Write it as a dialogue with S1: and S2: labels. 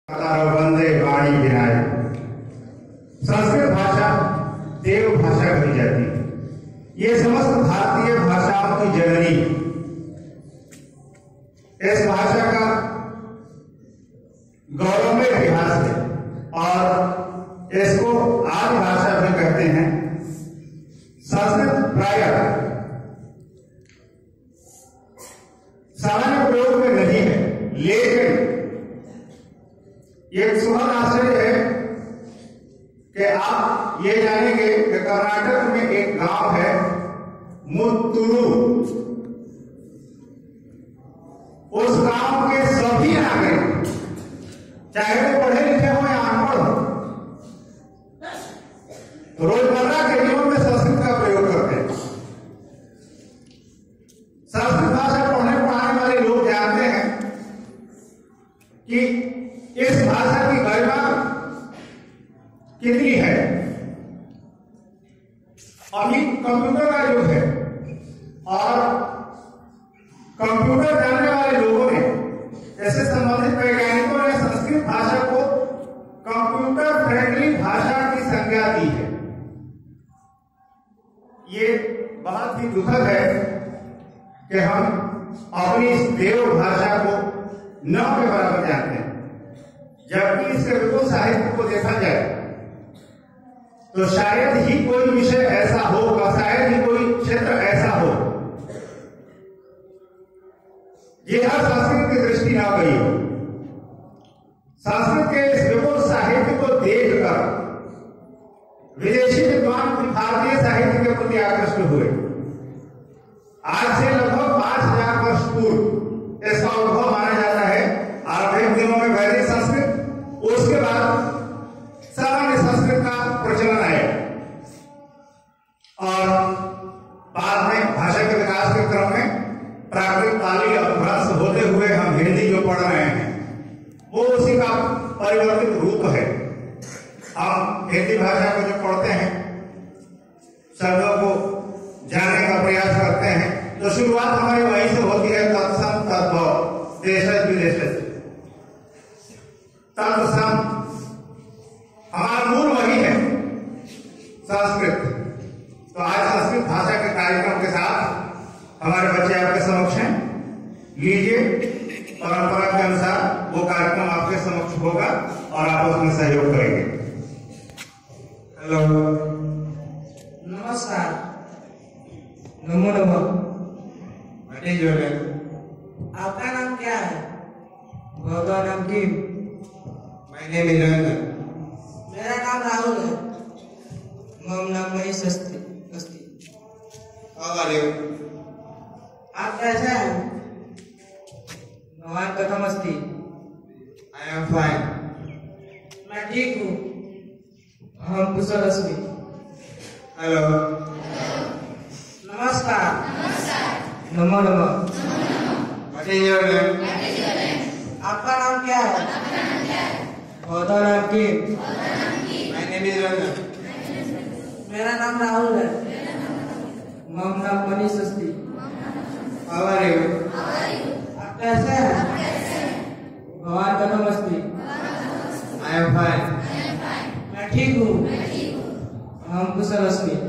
S1: वंदे वाणी विनाय। संस्कृत भाषा देव भाषा कही जाती है। ये समस्त भारतीय भाषाओं की जननी। इस भाषा का गौरवमय इतिहास है और इसको आदि भाषा भी कहते हैं। संस्कृत प्रायः सामान्य प्रयोग में नहीं है, लेकिन एक सुखद आश्चर्य है कि आप ये जानेंगे कि कर्नाटक में एक गांव है मुत्तुरु। उस गांव के सभी नागरिक, चाहे वो पढ़े लिखे हो या अनपढ़ हो, रोजमर्रा के जीवन में संस्कृत का प्रयोग करते हैं। संस्कृत भाषा पढ़ने पढ़ाने वाले लोग जानते हैं कि इस भाषा की गरिमा कितनी है। अभी कंप्यूटर का युग है और कंप्यूटर जानने वाले लोगों ने, ऐसे संबंधित वैज्ञानिकों ने संस्कृत भाषा को कंप्यूटर फ्रेंडली भाषा की संज्ञा दी है। ये बहुत ही दुखद है कि हम अपनी इस देव भाषा को न के बराबर जानते हैं, जबकि इसके विपुल साहित्य को देखा जाए तो शायद ही कोई विषय ऐसा हो और शायद ही कोई क्षेत्र ऐसा हो जिधर संस्कृत की दृष्टि न गई हो। संस्कृत के इस विपुल साहित्य को देखकर विदेशी विद्वान भारतीय साहित्य के प्रति आकृष्ट हुए। आज से लगभग 5000 वर्ष पूर्व इसका उद्भव माना जाता है। आधुनिक दिनों में वैदिक संस्कृत, उसके बाद सामान्य संस्कृत का प्रचलन आया और बाद में भाषा के विकास के क्रम में प्राकृत पाली अपभ्रंश होते हुए हम हिंदी जो पढ़ रहे हैं वो उसी का परिवर्तित रूप है। हम हिंदी भाषा को जो पढ़ते हैं, शब्दों को जानने का प्रयास करते हैं, तो शुरुआत हमारी वहीं से होती है। तत्सम तद्भव देशज विदेशज, तत्सम हमारा मूल वही है संस्कृत। तो आज संस्कृत भाषा के कार्यक्रम के साथ हमारे बच्चे आपके समक्ष हैं। लीजिए, परंपरा के अनुसार वो कार्यक्रम आपके समक्ष होगा और आप उसमें सहयोग करेंगे। हेलो,
S2: नमस्कार, नमो नमः। आपका नाम क्या है?
S1: आपका नाम की? मैंने
S2: मेरा नाम राहुल है। मम नाम महेश अस्ति। आप कैसे हैं?
S1: भगवान कथम अस्ति? I am fine.
S2: मैं ठीक हूँ।
S1: हम कुशल अस्मि। हेलो,
S2: नमस्कार,
S1: नमो नमः।
S2: आपका नाम क्या है?
S1: आपका नाम की? मैंने भी
S2: मेरा नाम राहुल है।
S1: मम नाम मनीष अस्ति।
S2: आप कैसे हैं?
S1: भगवान कथम अस्ति? I am fine.
S2: मैं ठीक हूँ।
S1: हम कुशल अस्मि।